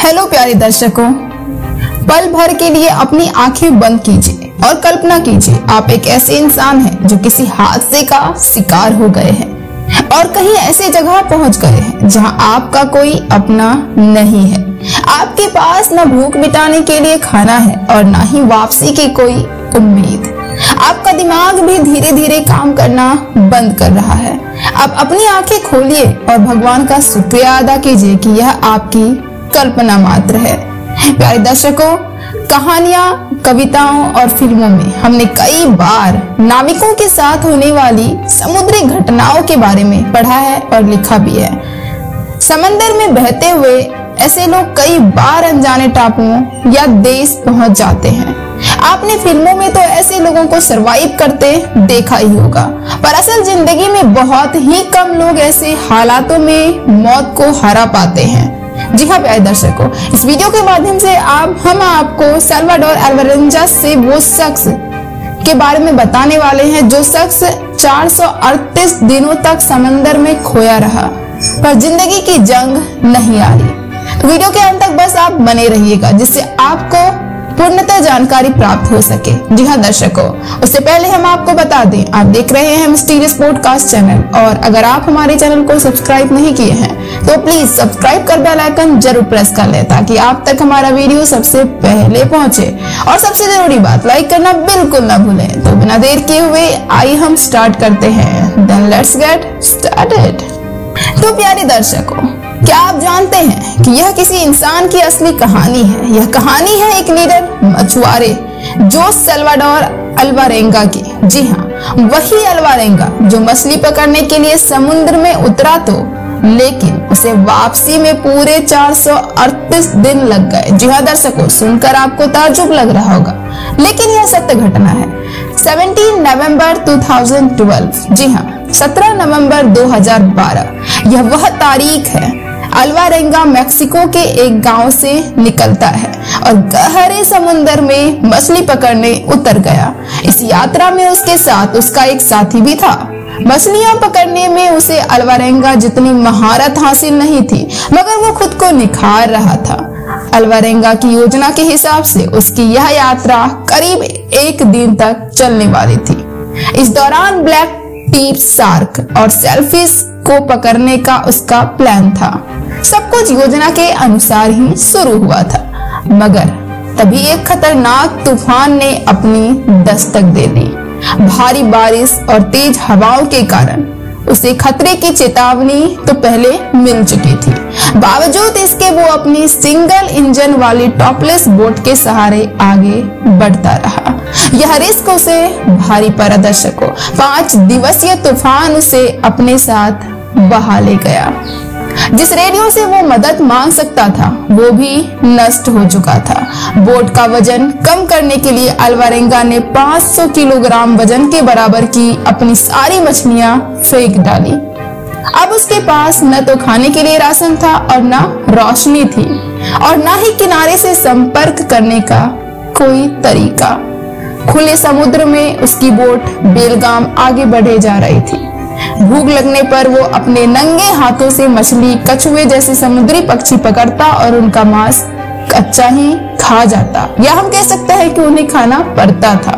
Hello प्यारे दर्शकों, पल भर के लिए अपनी आंखें बंद कीजिए और कल्पना कीजिए आप एक ऐसे इंसान हैं जो किसी हादसे का शिकार हो गए हैं और कहीं ऐसी जगह पहुंच गए हैं जहां आपका कोई अपना नहीं है। आपके पास न भूख मिटाने के लिए खाना है और न ही वापसी की कोई उम्मीद। आपका दिमाग भी धीरे धीरे काम करना बंद कर रहा है। आप अपनी आंखें खोलिए और भगवान का शुक्रिया अदा कीजिए कि यह आपकी कल्पना मात्र है। प्यारे दर्शकों, कहानियां, कविताओं और फिल्मों में हमने कई बार नाविकों के साथ होने वाली समुद्री घटनाओं के बारे में पढ़ा है और लिखा भी है। समंदर में बहते हुए ऐसे लोग कई बार अनजाने टापुओं या देश पहुंच जाते हैं। आपने फिल्मों में तो ऐसे लोगों को सरवाइव करते देखा ही होगा, पर असल जिंदगी में बहुत ही कम लोग ऐसे हालातों में मौत को हरा पाते हैं। जी हाँ प्यारे दर्शकों, इस वीडियो के माध्यम से हम आपको सल्वाडोर अल्वारेंगा से वो शख्स के बारे में बताने वाले हैं जो शख्स 438 दिनों तक समंदर में खोया रहा, पर जिंदगी की जंग नहीं आ रही। तो वीडियो के अंत तक बस आप बने रहिएगा जिससे आपको पूर्णतः जानकारी प्राप्त हो सके। जी हाँ दर्शकों, उससे पहले हम आपको बता दें, आप देख रहे हैं मिस्टीरियस पॉडकास्ट चैनल, और अगर आप हमारे चैनल को सब्सक्राइब नहीं किए हैं तो प्लीज सब्सक्राइब कर बेल आइकन जरूर प्रेस कर लें ताकि आप तक हमारा वीडियो सबसे पहले पहुंचे। और सबसे जरूरी बात, लाइक करना बिल्कुल ना भूलें। तो बिना देर किए हुए आइए हम स्टार्ट करते हैं। Then let's get started. तो प्यारे दर्शकों, क्या आप जानते हैं कि यह किसी इंसान की असली कहानी है? यह कहानी है एक निडर मछुआरे जो सल्वाडोर अल्वारेंगा की। जी हाँ, वही अल्वारेंगा जो मछली पकड़ने के लिए समुद्र में उतरा तो लेकिन उसे वापसी में पूरे 438 दिन लग गए। जी हाँ दर्शकों, सुनकर आपको ताज्जुब लग रहा होगा, लेकिन यह सत्य घटना है। 17 नवंबर 2012, जी हाँ 17 नवंबर 2012, यह वह तारीख है। अल्वारेंगा मैक्सिको के एक गांव से निकलता है और गहरे समुद्र में मछली पकड़ने उतर गया। इस यात्रा में उसके साथ उसका एक साथी भी था। मछलियां पकड़ने में उसे अल्वारेंगा जितनी महारत हासिल नहीं थी, मगर वो खुद को निखार रहा था। अल्वारेंगा की योजना के हिसाब से उसकी यह यात्रा करीब 1 दिन तक चलने वाली थी। इस दौरान ब्लैक टीप शार्क और सेलफिश को पकड़ने का उसका प्लान था। सब कुछ योजना के अनुसार ही शुरू हुआ था, मगर तभी एक खतरनाक तूफान ने अपनी दस्तक दे दी। भारी बारिश और तेज हवाओं के कारण उसे खतरे की चेतावनी तो पहले मिल चुकी थी। बावजूद इसके वो अपनी सिंगल इंजन वाली टॉपलेस बोट के सहारे आगे बढ़ता रहा। यह रिस्क उसे भारी पड़ा दर्शकों। 5 दिवसीय तूफान उसे अपने साथ बहा ले गया। जिस रेडियो से वो मदद मांग सकता था वो भी नष्ट हो चुका था। बोट का वजन कम करने के लिए अल्वारेंगा ने 500 किलोग्राम वजन के बराबर की अपनी सारी मछलियां फेंक डाली। अब उसके पास न तो खाने के लिए राशन था और न रोशनी थी और न ही किनारे से संपर्क करने का कोई तरीका। खुले समुद्र में उसकी बोट बेलगाम आगे बढ़े जा रही थी। भूख लगने पर वो अपने नंगे हाथों से मछली, कछुए जैसे समुद्री पक्षी पकड़ता और उनका मांस कच्चा ही खा जाता, या हम कह सकते हैं कि उन्हें खाना पड़ता था।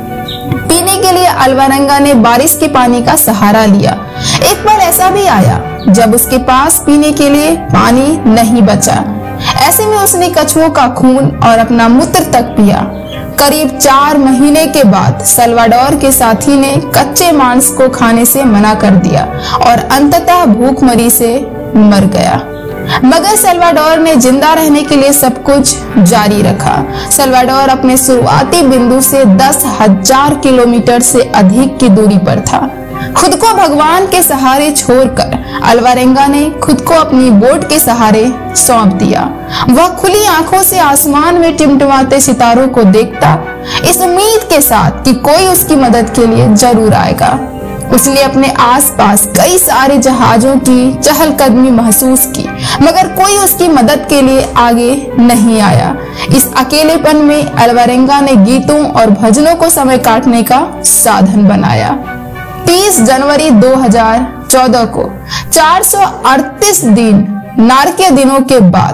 पीने के लिए अल्वारेंगा ने बारिश के पानी का सहारा लिया। एक बार ऐसा भी आया जब उसके पास पीने के लिए पानी नहीं बचा। ऐसे में उसने कछुओं का खून और अपना मूत्र तक पिया। करीब 4 महीने के बाद सल्वाडोर के साथी ने कच्चे मांस को खाने से मना कर दिया और अंततः भूखमरी से मर गया। मगर सल्वाडोर ने जिंदा रहने के लिए सब कुछ जारी रखा। सल्वाडोर अपने शुरुआती बिंदु से 10,000 किलोमीटर से अधिक की दूरी पर था। खुद को भगवान के सहारे छोड़कर अल्वारेंगा ने खुद को अपनी बोट के सहारे सौंप दिया। वह खुली आंखों से आसमान में टिमटिमाते सितारों को देखता, इस उम्मीद के साथ कि कोई उसकी मदद के लिए जरूर आएगा। उसने अपने आसपास कई सारे जहाजों की चहलकदमी महसूस की, मगर कोई उसकी मदद के लिए आगे नहीं आया। इस अकेलेपन में अल्वारेंगा ने गीतों और भजनों को समय काटने का साधन बनाया। 30 जनवरी 2014 को 438 दिन नारकीय दिनों के बाद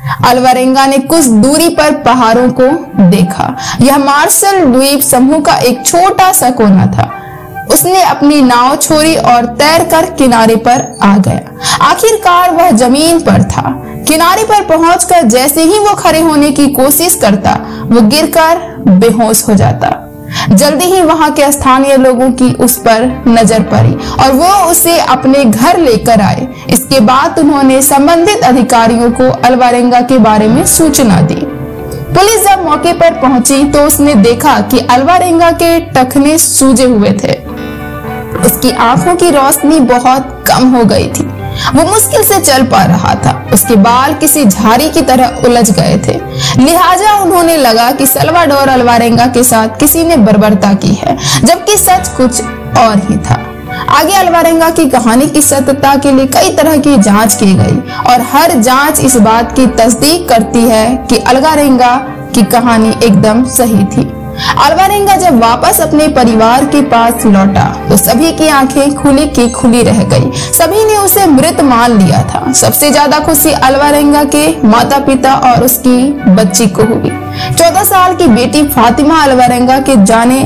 अल्वारेंगा ने कुछ दूरी पर पहाड़ों को देखा। यह मार्शल द्वीप समूह का एक छोटा सा कोना था। उसने अपनी नाव छोड़ी और तैरकर किनारे पर आ गया। आखिरकार वह जमीन पर था। किनारे पर पहुंचकर जैसे ही वो खड़े होने की कोशिश करता, वो गिरकर बेहोश हो जाता। जल्दी ही वहां के स्थानीय लोगों की उस पर नजर पड़ी और वो उसे अपने घर लेकर आए। इसके बाद उन्होंने संबंधित अधिकारियों को अल्वारेंगा के बारे में सूचना दी। पुलिस जब मौके पर पहुंची तो उसने देखा कि अल्वारेंगा के टखने सूजे हुए थे। उसकी आंखों की रोशनी बहुत कम हो गई थी। वो मुश्किल से चल पा रहा था। उसके बाल किसी झाड़ी की तरह उलझ गए थे। लिहाजा उन्होंने लगा कि सल्वाडोर अल्वारेंगा के साथ किसी ने बर्बरता की है, जबकि सच कुछ और ही था। आगे अल्वारेंगा की कहानी की सत्यता के लिए कई तरह की जांच की गई और हर जांच इस बात की तस्दीक करती है कि अल्वारेंगा की कहानी एकदम सही थी। अल्वारेंगा जब वापस अपने परिवार के पास लौटा तो सभी की आंखें खुली की खुली रह गई। सभी ने उसे मृत मान लिया था। सबसे ज्यादा खुशी अल्वारेंगा के माता पिता और उसकी बच्ची को हुई। 14 साल की बेटी फातिमा अल्वारेंगा के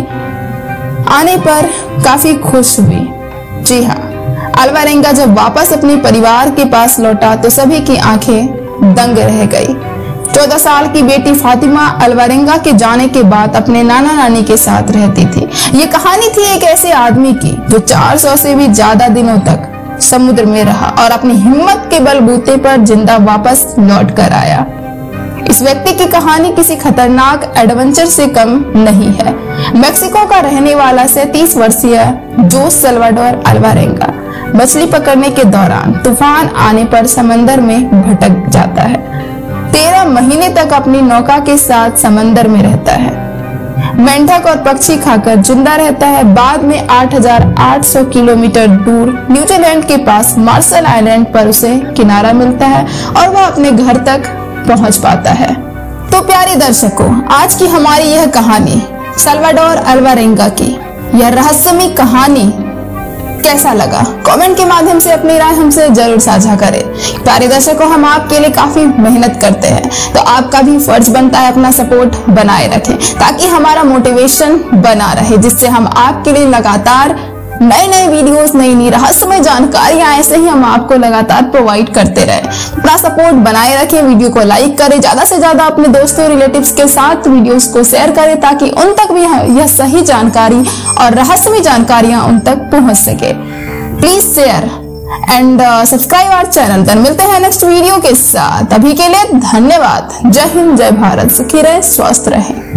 आने पर काफी खुश हुई। जी हाँ, अल्वारेंगा जब वापस अपने परिवार के पास लौटा तो सभी की आंखें दंग रह गई। 14 साल की बेटी फातिमा अल्वारेंगा के जाने के बाद अपने नाना नानी के साथ रहती थी। ये कहानी थी एक ऐसे आदमी की जो 400 से भी ज्यादा दिनों तक समुद्र में रहा और अपनी हिम्मत के बलबूते पर जिंदा वापस लौट कर आया। इस व्यक्ति की कहानी किसी खतरनाक एडवेंचर से कम नहीं है। मेक्सिको का रहने वाला 37 वर्षीय जोस सल्वाडोर अल्वारेंगा मछली पकड़ने के दौरान तूफान आने पर समंदर में भटक जाता है। 13 महीने तक अपनी नौका के साथ समंदर में रहता है। मेंढक और पक्षी खाकर जिंदा रहता है। बाद में 8,800 किलोमीटर दूर न्यूजीलैंड के पास मार्शल आइलैंड पर उसे किनारा मिलता है और वह अपने घर तक पहुंच पाता है। तो प्यारे दर्शकों, आज की हमारी यह कहानी सल्वाडोर अल्वारेंगा की यह रहस्यमय कहानी कैसा लगा? कमेंट के माध्यम से अपनी राय हमसे जरूर साझा करें। प्यारे दर्शकों, हम आपके लिए काफी मेहनत करते हैं, तो आपका भी फर्ज बनता है अपना सपोर्ट बनाए रखें ताकि हमारा मोटिवेशन बना रहे, जिससे हम आपके लिए लगातार नए नए वीडियोस, नई नई रहस्यमय जानकारियां ऐसे ही हम आपको लगातार प्रोवाइड करते रहे। अपना सपोर्ट बनाए रखें, वीडियो को लाइक करें, ज्यादा से ज्यादा अपने दोस्तों रिलेटिव्स के साथ वीडियोस को शेयर करें ताकि उन तक भी यह सही जानकारी और रहस्यमय जानकारियां उन तक पहुंच सके। Please share and subscribe our channel. तो मिलते हैं नेक्स्ट वीडियो के साथ। अभी के लिए धन्यवाद। जय हिंद, जय भारत। सुखी रहे, स्वस्थ रहे।